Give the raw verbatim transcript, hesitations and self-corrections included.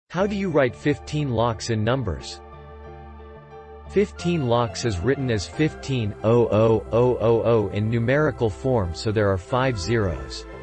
How do you write fifteen lakhs in numbers? fifteen lakhs is written as fifteen thousand in numerical form, so there are five zeros.